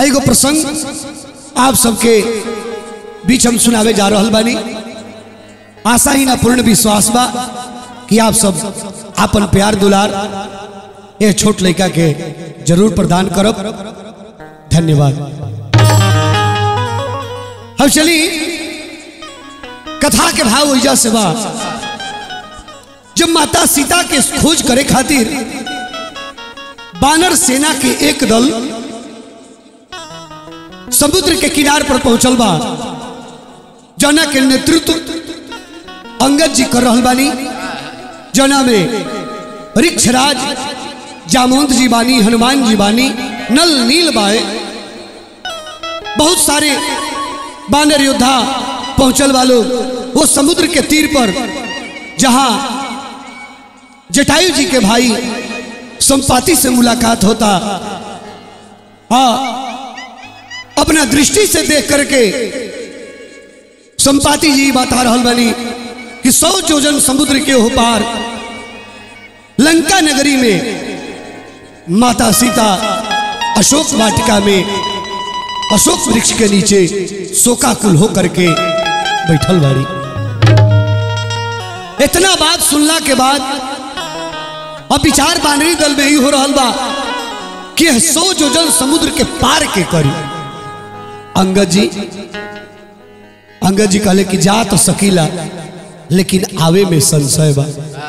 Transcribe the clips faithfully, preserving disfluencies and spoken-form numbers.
एगो प्रसंग आप सबके बीच हम सुनावे जा रहल बानी। आशा ही ना पूर्ण विश्वास बा कि आप सब अपन प्यार दुलार ये छोट लड़का के जरूर प्रदान करब। धन्यवाद। हम चली कथा के भाव वजह से बा। जब माता सीता के खोज करे खातिर बानर सेना के एक दल समुद्र के किनार पर पहुंचल बा, जना के नेतृत्व अंगद जी कर रहल बानी। जना में ऋक्षराज जामवंत जी बानी, हनुमान जी बानी, नल नील बाए, बहुत सारे बानर योद्धा पहुंचल वालों वो समुद्र के तीर पर जहां जटायु जी के भाई संपाति से मुलाकात होता। हाँ, अपना दृष्टि से देख करके संपाति जी बता रहल बानी कि सौ योजन समुद्र के हो पार लंका नगरी में माता सीता अशोक वाटिका में अशोक वृक्ष के नीचे शोकाकुल होकर के बैठल बाड़ी। इतना बात सुनला के बाद अब विचार बानरी दल में ही हो रहल बा कि सौ योजन समुद्र के पार के करी। अंगद जी अंगद जी कहले कि जा तो सकीला, लेकिन आवे में संशय बा।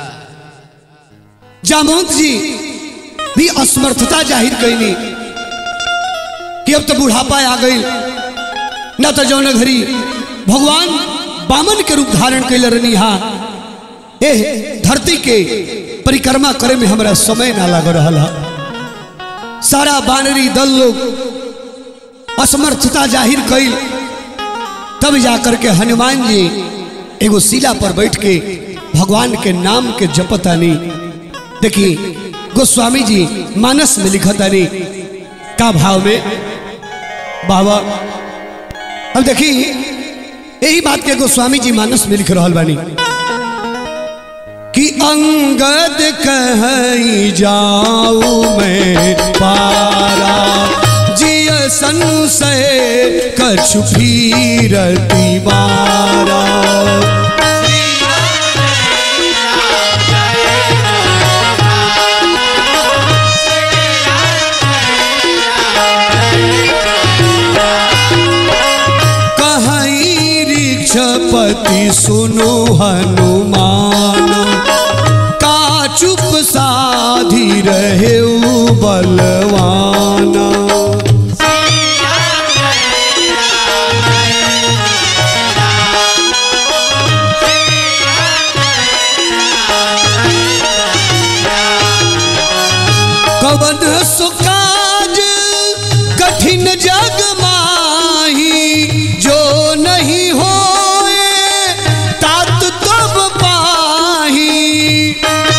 जामवंत जी भी असमर्थता जाहिर कैनी कि अब तो बुढ़ापा आ गई, न तो जौन घड़ी भगवान बामन के रूप धारण कैल रहनी। हाँ, ए धरती के परिक्रमा करे में हमारा समय ना लग रहा। सारा बानरी दल लोग असमर्थता जाहिर कैल, तब जाकर के हनुमान जी एगो शिला पर बैठ के भगवान के नाम के जपतानी। देखिए गोस्वामी जी मानस में लिखतानी का भाव में बाबा। अब देखिए यही बात के गोस्वामी जी मानस में लिख रहल बानी कि अंगद कहीं जाऊं मैं पारा, जिय संशय कछु फिरती बारा। कहीं ऋक्षपति सुनो हनुमान, का चुप साधी रहे बलवाना। कवन सुकाज कठिन जग माही, जो नहीं होए तात तब पाही।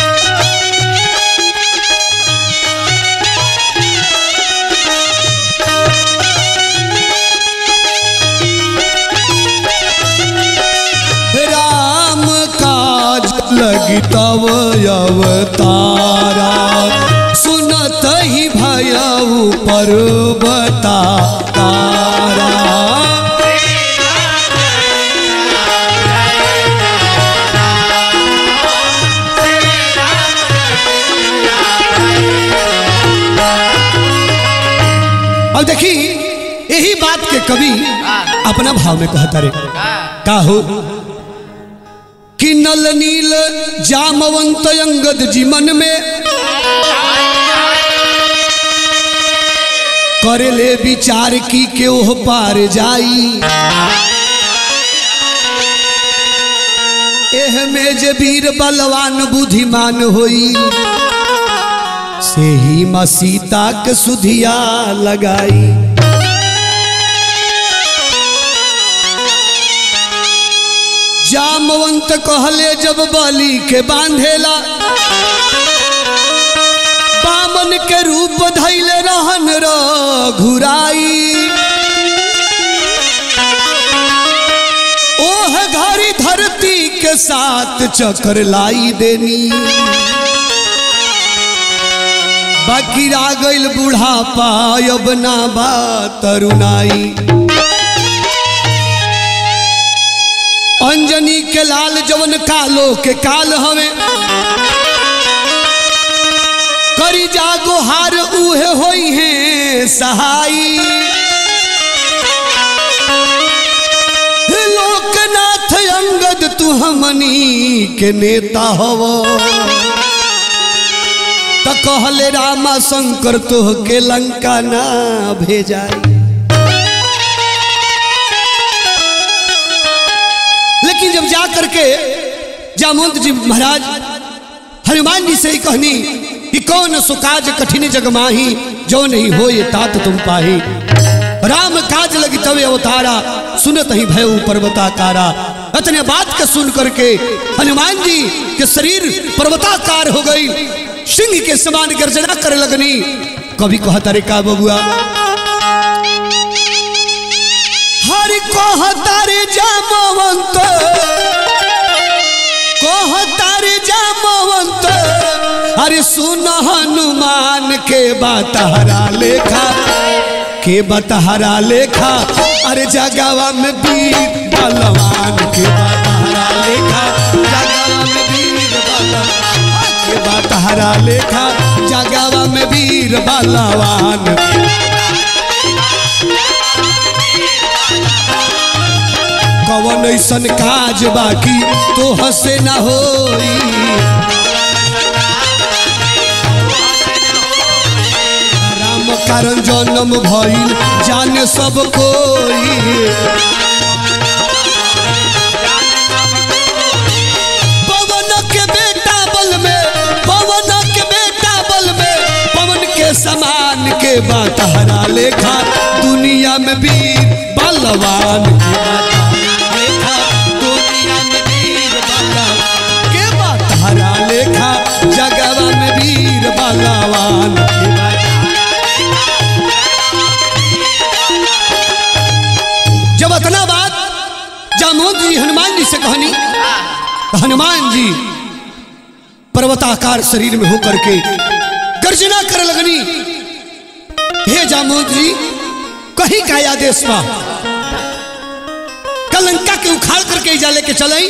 राम काज लगी तव अवतारा, सुनत ही भयउ पर्वता तारा। अब देखी यही बात के कवि अपना भाव में कहता रे का हो कि नल नील जामवंत अंगद जी मन में करे ले विचार की के ओह पार जाई। एह में जे वीर बलवान बुद्धिमान होई, से ही मां सीता के सुधिया लगाई। जामवंत कहले जब बलि के बांधेला, बामन के रूप धैले रहन रघुराई। ओह घड़ी धरती के साथ चक्कर लाई देनी, बाकी रा गइल बुढ़ापा अब ना बा तरुणाई। अंजनी के लाल जवन कालो के काल हवे करी जागो हार उहे होई है सहाई। लोकनाथ अंगद तू हमनी के नेता हवो तो कहले रामा शंकर तोह के लंका ना भेजाई। लेकिन जब जा करके जामवंत जी महाराज हनुमान जी से ही कहनी कि कौन सुकाज कठिन जग माही जो नहीं हो ये तात तुम पाही। राम काज लगी तवे अवतारा सुनत ही भय पर्वताकारा। इतने बात के सुन करके हनुमान जी के शरीर पर्वताकार हो गई, सिंह के समान गर्जना करे लगनी। कभी कहता रे का बबुआ हरि कहता रे जामवंत कहता रे जामवंत अरे सुन हनुमान के बतहरा लेखा के बतहरा लेखा अरे जगावा में वीर बलवान के बतहरा लेखा जगावा में वीर बलवान के बतहरा लेखा जगावा में वीर बलवान। कवन ऐसन काज बाकी तो हसे ना होई राम कारण जन्म भइल जाने सब कोई। पवन के बेटा बल में पवन के बेटा बल में पवन के समान के बतहरा लेखा दुनिया में वीर बलवान के बतहरा लेखा जगवा में वीर बलवान। जब इतना बात जामवंत जी हनुमान जी से कहनी तो हनुमान जी पर्वताकार शरीर में होकर के गर्जना कर लगनी। हे जामवंत जी कहीं का आदेश बा लंका के उखाड़ करके जा लेके चले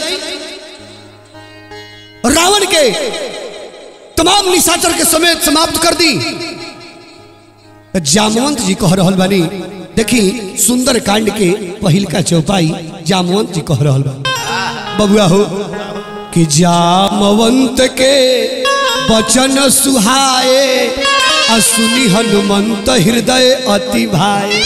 रावण के तमाम निशाचर के समेत समाप्त कर दी। जामवंत जी कह रहल बानी देखी सुंदर कांड के पहिल का चौपाई जामवंत जी कह रहल बा बबुआ हो कि जामवंत के वचन सुहाए असुनी हनुमंत हृदय अति भाए।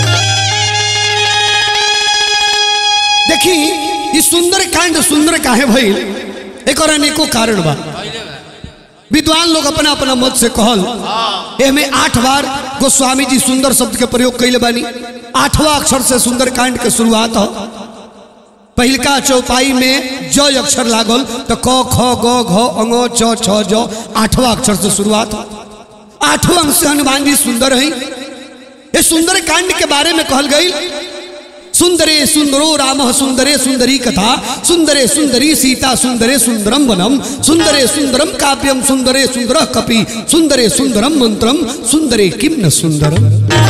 देखी ये सुंदर कांड सुंदर काहे भइल एक और अनेकों कारण बा। विद्वान लोग अपना अपना मत से कहल एमे आठ बार गोस्वामी जी सुंदर शब्द के प्रयोग कैले बानी। आठवां अक्षर से सुंदर कांड के शुरुआत हो। पहिलका चौपाई में ज अक्षर लागल तो क ख ग घ अंग च छ ज आठवां अक्षर से शुरुआत हो। आठवां अंश से हनुमान जी सुंदर है। ये सुंदर कांड के बारे में कहल गई सुंदरे सुंदरो राम सुंदरे सुंदरी कथा सुंदरे सुंदरी सीता सुंदरे सुंदरम वनम सुंदरे सुंदरम काव्यम सुंदरे सुंदर कपि सुंदरे सुंदरम मंत्रम सुंदरे किम न सुंदरम।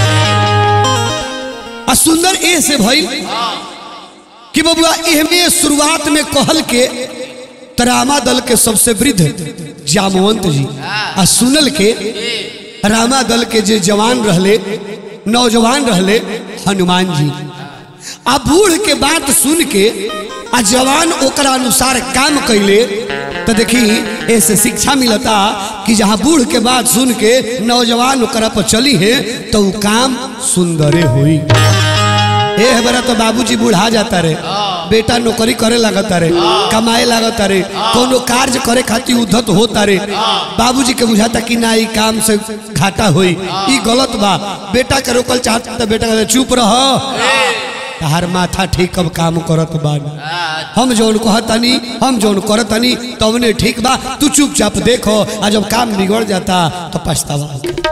आ सुंदर ए से भइल कि बबुआ एहमे शुरुआत में कहल के तरामा दल के सबसे वृद्ध जामवंत जी आ सुनल के रामा दल के जे जवान रहले नौजवान रहले हनुमान जी। आ बूढ़ के बात सुन के आ जवान ओकरा अनुसार काम कैले तो देखी ऐसे शिक्षा मिलता कि जहाँ बूढ़ के बात सुन के नौजवान ओकरा पर चली है तो वो काम सुंदरे हुई। ए बरा तो बाबूजी बुढ़ा जाता रे बेटा नौकरी करे लागता रे कमाए लागता रे कोनो कार्य करे खातिर उद्धत होता रे बाबूजी के बुझाता कि ना ई काम से घाटा होई ई गलत बा। बेटा के रोकल चाहता तो बेटा कहता चुप रह हर माथा ठीक अब काम करत बा हम जौन कहतनी हम जौन करतनी तवने ठीक बा तू चुपचाप देखो आ जब काम बिगड़ जाता तो पछतावा।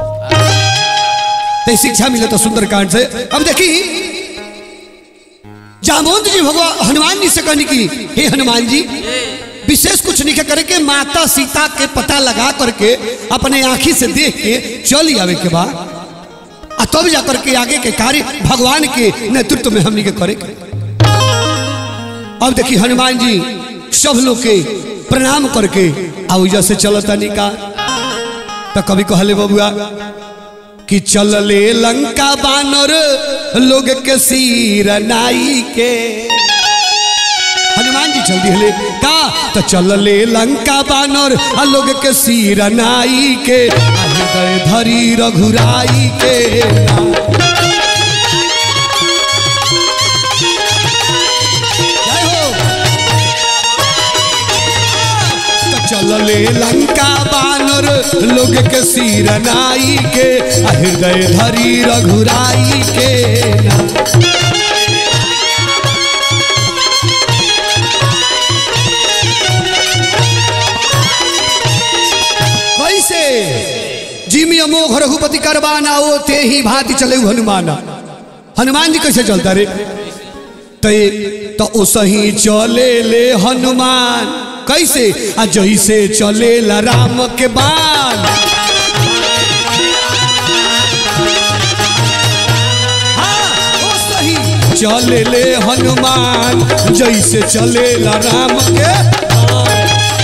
तो शिक्षा मिले तो सुंदरकांड से। अब देखी जामवंत जी भगवान हनुमान जी से कहनी की हे हनुमान जी विशेष कुछ नहीं करे के माता सीता के पता लगा करके अपने आंखी से देख के चल आवे के बाद तब जाकर के आगे के कार्य भगवान के नेतृत्व में हमनी के करे। अब देखिए हनुमान जी सब लोग के प्रणाम करके आओ जैसे चलता निका तो कभी कहले बबुआ कि चलले लंका बानर लोग के सिर नाई के। हनुमान जी चल दिए का तो चलले लंका बानर लोग के सिर नाई के हृदय धरी रघुराई के। चलले लंका बानर लोग के सिर नाई के हृदय धरी रघुराई के। कैसे जिमी अमोघ रघुपति करवाना ओ ते ही भांति चले हनुमान। हनुमान जी कैसे चलता रे तो उसही चले ले हनुमान कैसे आ जैसे चले ला राम के बाण। हाँ ओ सही चले ले हनुमान जैसे चले ला राम के बाण।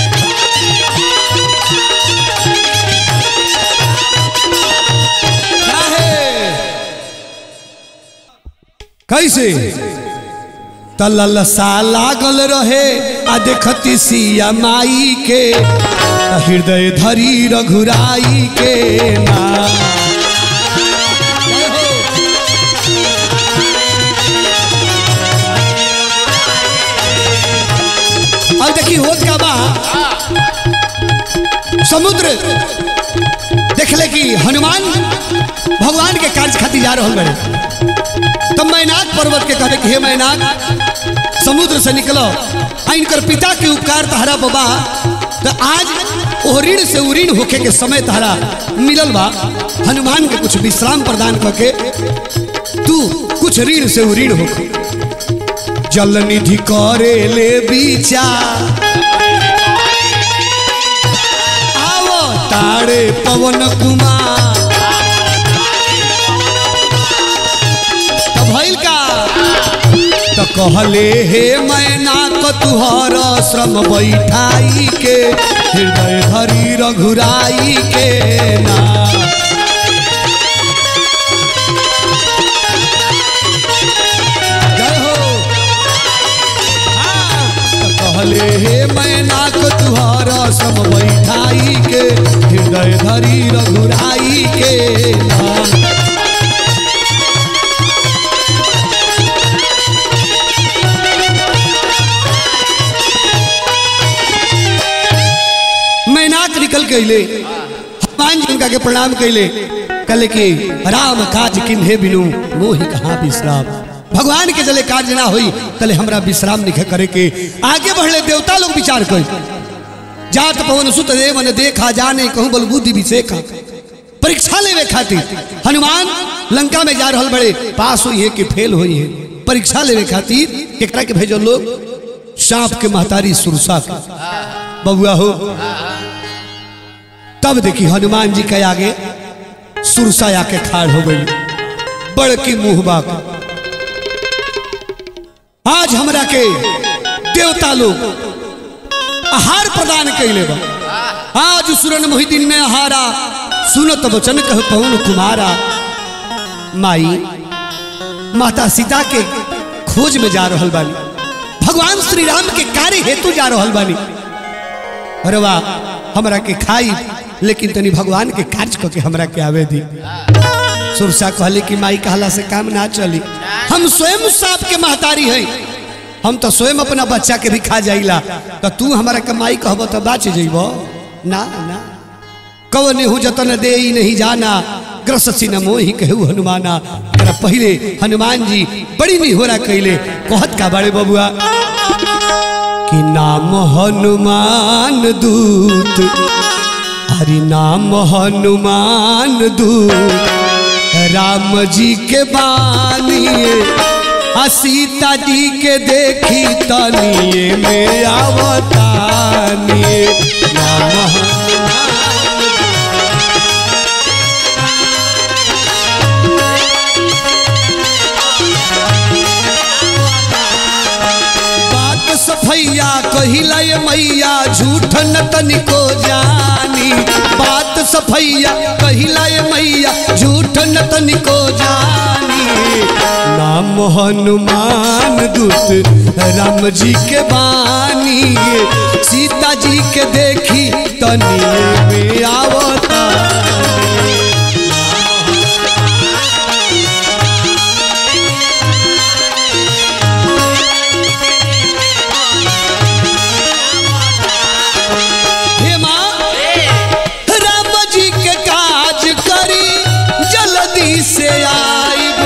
कैसे तलसा लागल रहे आ देखती सिया माई के हृदय धरी रघुराई के ना। अब देखी होत का बा समुद्र देखले कि हनुमान भगवान के कार्य खातिर जा रहा बड़े तब मैनाक पर्वत के कहते कि हे मैनाक समुद्र से निकलो इनकर पिता के उपकार तहरा बाबा तो आज ओ ऋण से उऋण होके के समय तहरा मिलल बा। हनुमान के कुछ विश्राम प्रदान करके तू कुछ ऋण से उऋण होके जल निधि करे ले विचार आवो तारे पवन कुमार। तो कहले हे मैनाक तुहर श्रम बैठाई के हृदय धरी रघुराई के ना। जय हो हाँ तो कहले हे मैनाक तुहर श्रम बैठाई के हृदय धरी रघुराई के ना। निकल कैले हनुमान जी उनका के प्रणाम कैले कहले कि राम काज किन्हे बिनु मोहि कहाँ विश्राम। भगवान के जले कार्य ना हुई तले हमरा विश्राम निखे करे के। आगे बढ़ले देवता लोग विचार कर जात पवन सुत देव ने देखा जाने कहूं बल बुद्धि विषेखा। परीक्षा लेवे खातिर हनुमान लंका में जा रहल बड़े पास हुई है कि फेल हुई है। परीक्षा लेवे खातिर केकरा के भेजो लोग सांप के महतारी सुरसा के बबुआ हो। तब देखी हनुमान जी के आगे सुरसा आके खाड़ हो गई बड़की मुहबा। आज हमरा के देवता लोग आहार प्रदान कैले बा। आज सुरन मोहिदीन में आहारा सुनत वचन कह पवन कुमारा। माई माता सीता के खोज में जा रहल बानी भगवान श्री राम के कार्य हेतु जा रहल बानी। अरे वाह हमरा के खाई लेकिन तनी भगवान के कार्य करके हमरा के आवे दी। सुरसा कहले कि माई कहला से काम ना चली। हम स्वयं सांप के महतारी है हम तो स्वयं अपना बच्चा के भी खा जाइला तो तू हमारा के माई कहब तो बाच जइबो ना ना। कवने हो जतन दे नहीं जाना ग्रससी न मोहि कहू हनुमाना। तेरा पहले हनुमान जी बड़ी निहोरा कैले कहत का बड़े बबुआ कि नाम हनुमान दूत हरि नाम हनुमान दूत राम जी के बानी आ सीता जी के देखी तनिए में आवतानी राम सफैया कहिला ये मैया झूठ न तनिको जानी बात सफैया कहिला ये मैया झूठ न तनिको जानी नाम हनुमान दूत राम जी के बानी सीता जी के देखी तनिए में आवता से आइब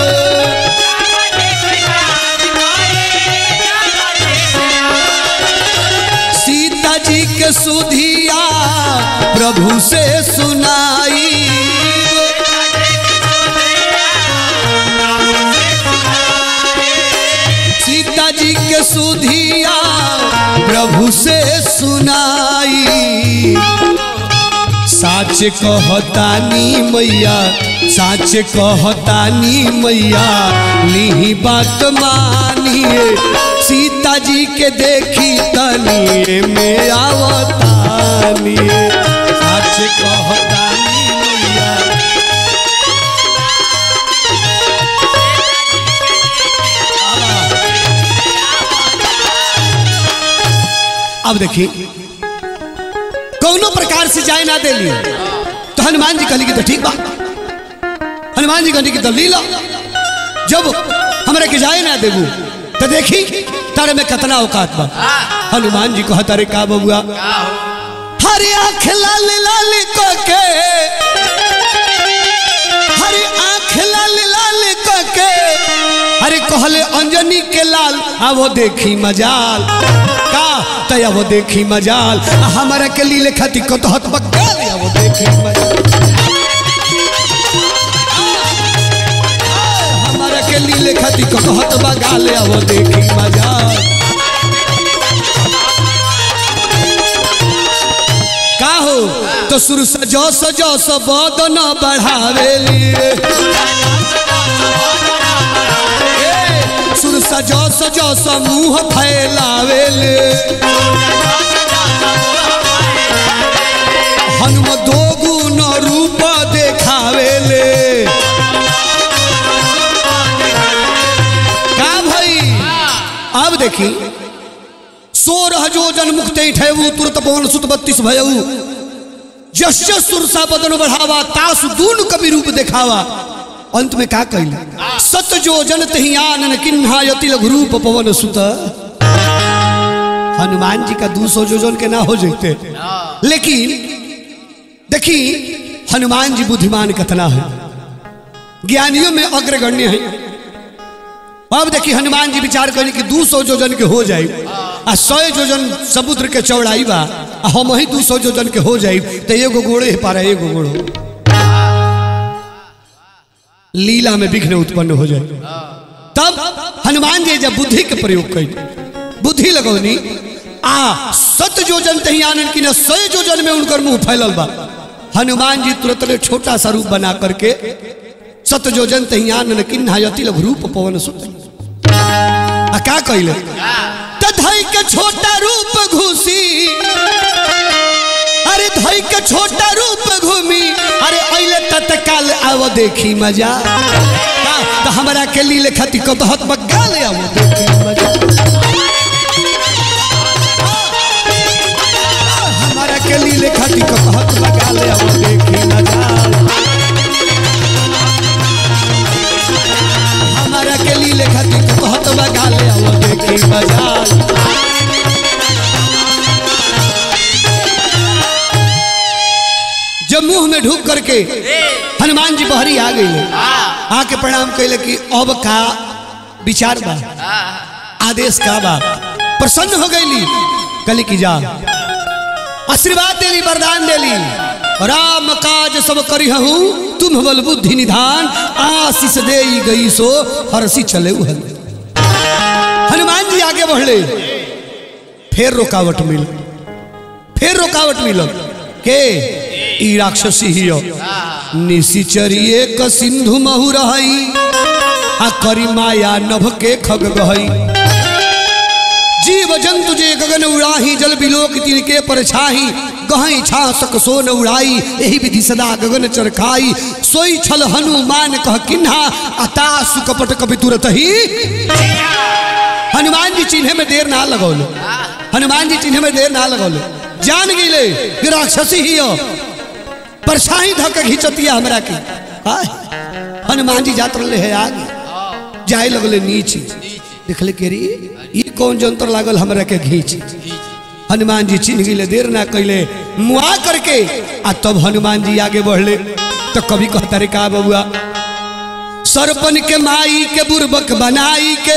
सीता जी के सुधिया प्रभु से सुनाई सीता जी के सुधिया प्रभु से सुनाई साच कहतानी मैया साच कहतानी मैया ली बात मानिए सीता जी के देखी तनिए में आवतानी साच कहतानी मैया अब देखिए कौनो प्रकार से जाए ना दे लियो तो हनुमान जी कहली कि तो ठीक बा हनुमान जी कहली कि तो लीला जब हमरा के जाए ना देबू तो देखी तारे में कितना औकात बा हनुमान जी कह तारे का बबुआ हरे आँख लाल लाल के हरे आँख लाल लाल के हरे कहले अंजनी के लाल आ वो देखी मजाल का तया वो देखी मजाल हमारा के लीले खाती को तो हत बगाल या वो देखी मजाल हमारा के लीले खाती को तो हत बगाल या वो देखी मजाल का हो तो सुर सजो सजो सब बदन बढ़ावे लिए सुर सजो सजो समूह फैलावेले हनुम दो गुण रूप देखावेले का भाई अब देखी सोरह जो जन मुक्ते ठेवू तुरत पवन सुत बत्तीस भयऊ जस जस सुरसा बदन बढ़ावा तास दून कवि रूप देखावा अंत में क्या कहले सत जो जन तही आनन किन्हा यति लघु रूप पवन सुत हनुमान जी का दो सौ जोजन के ना हो जाते लेकिन देखी हनुमान जी बुद्धिमान कितना है ज्ञानियों में अग्रगण्य है अब देखी हनुमान जी विचार करें कि दो सौ जोजन के हो जाए आ सौ जोजन समुद्र के चौड़ाई बा हम ही दो सौ जोजन के हो जाए तो एगो गोड़े ही पारा एगो गोड़ हो लीला में विघ्न उत्पन्न हो जाए तब हनुमान जी जब बुद्धि के प्रयोग कर बुद्धि लगौनी आ सत जोजन तही आनंद की न सौ जोजन में उनकर मुंह फैलल बा हनुमान जी तुरंत छोटा सा रूप बना करके सत जोजन तही आनंद किन्हा यति लघु रूप पवन सुत आ का कहले धई के छोटा रूप घुसी अरे धई के छोटा रूप घूमी अरे अइले तत्काल आओ देखी मजा तो हमरा के लीले खती को बहुत बगाल आओ देखी मजा हमारा के लीले खती को बहुत बगाल आओ देखी मजा हमारा के लीले खती को बहुत बगाल आओ देखी मजा जब मुंह में ढूक करके हनुमान जी बहरी आ गई आके प्रणाम कैले कि अब का विचार बा आदेश का बा प्रसन्न हो गई कली की जा आशीर्वाद देली वरदान देली राम काज सब करी हूँ तुम बल बुद्धि निधान आशीष दे गई सो हरसी चले आगे बढ़ले फिर रुकावट मिल फिर रुकावट मिल के ई राक्षसी हियो निशिचरिए क सिंधु महु रहई आ करी माया नभ के खग गहई जीव जंतु जे गगन उड़ाही जल बिलोक तिनके परछाही गहई छासक सोन उड़ाई एही विधि सदा गगन चरखाई सोई छल हनुमान कह किन्हा अता सुकपट कपि तुरत ही हनुमान जी चिन्हे में देर ना लगौले हनुमान जी चिन्हे में देर ना लगौले जान गईले कि राक्षसी ही हो परछाई धक घिचतिया हमरा की हनुमान जी जात रहे है आगे जाए लगले नीचे देखले के रे ये कौन जंतर लागल हमरा के घींच हनुमान जी चिन्ह गईले देर ना कैले मुआ करके आ तब हनुमान जी आगे बढ़ले तो कभी कहता रे का बबुआ सरपन के माई के बुर्बक बनाई के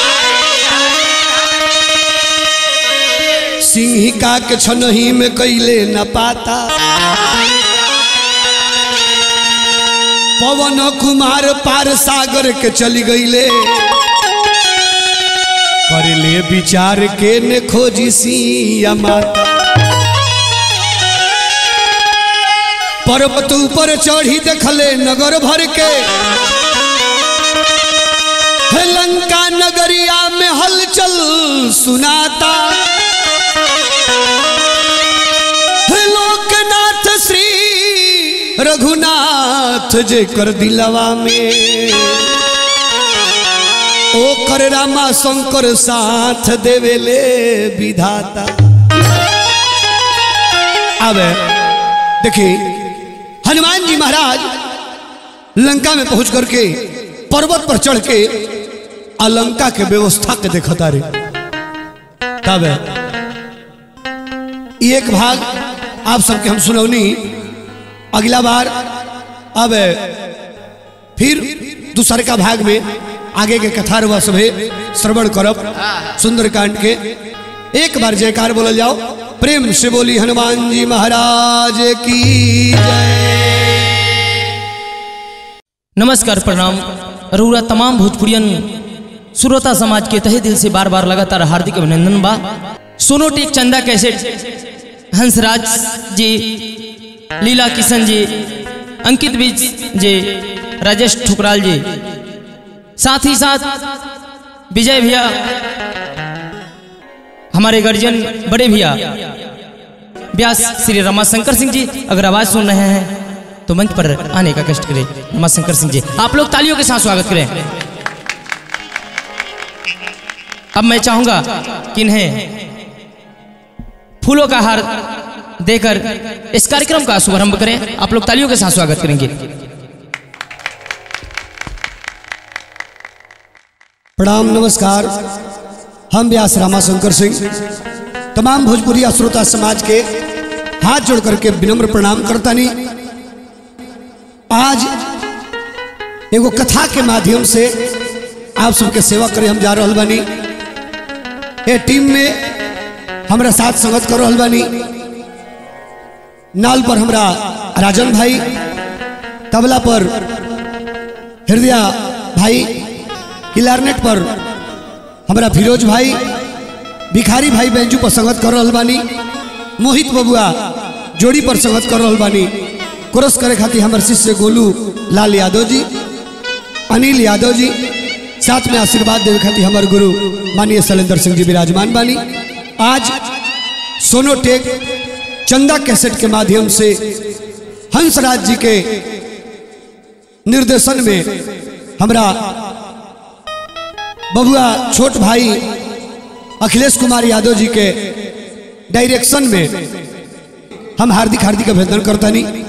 सिंहिका के छनही में कैले न पाता पवन कुमार पार सागर के चली गईले करले विचार के ने खोजी सिया माता पर्वत ऊपर चढ़ी देखले नगर भर के लंका नगरिया में हलचल सुनाता लोकनाथ श्री रघुनाथ जे कर दिलवा में ओ कर रामा शंकर साथ देवेले विधाता अब देखिए हनुमान जी महाराज लंका में पहुंच करके पर्वत पर चढ़ के अलंका के व्यवस्था के देखता रे तब एक भाग आप सबके हम सुनौनी अगला बार अब फिर दूसरे का भाग में आगे के कथा रुआ सभे श्रवण करब सुंदरकांड के एक बार जयकार बोल जाओ प्रेम से बोली हनुमान जी महाराज की जय। नमस्कार प्रणाम रउरा तमाम भोजपुरियन श्रोता समाज के तहे दिल से बार बार लगातार हार्दिक अभिनंदन बा। सोनोटेक चंदा कैसेट हंसराज जी लीला किशन जी अंकित बीज जी राजेश ठुकराल जी साथ ही साथ विजय भैया हमारे गर्जन बड़े भैया व्यास श्री रमाशंकर सिंह जी अगर आवाज सुन रहे हैं तो मंच पर आने का कष्ट करें। रमाशंकर सिंह जी आप लोग तालियों के साथ स्वागत करें। अब मैं चाहूंगा कि इन्हें फूलों का हार देकर इस कार्यक्रम का शुभारंभ करें। आप लोग तालियों के साथ स्वागत करेंगे। प्रणाम नमस्कार हम व्यास रामाशंकर सिंह तमाम भोजपुरी श्रोता समाज के हाथ जोड़ करके विनम्र प्रणाम करता नहीं। आज एगो कथा के माध्यम से आप सबके सेवा करे हम जा रहल बानी। ए टीम में हमरा साथ संगत कर रहल बानी। नाल पर हमरा राजन भाई, तबला पर हृदय भाई, क्लारनेट पर हमरा फिरोज भाई, भिखारी भाई बेंजू पर संगत कर रहल बानी। मोहित बबुआ जोड़ी पर संगत कर रहल बानी। कोरस करे खातिर हमर शिष्य गोलू लाल यादव जी, अनिल यादव जी, साथ में आशीर्वाद देवे खातिर हमर गुरु माननीय शैलेंद्र सिंह जी विराजमान बानी। आज सोनोटेक चंदा कैसेट के माध्यम से हंसराज जी के निर्देशन में हमरा बबुआ छोट भाई अखिलेश कुमार यादव जी के डायरेक्शन में हम हार्दिक हार्दिक अभिनंदन करता नहीं।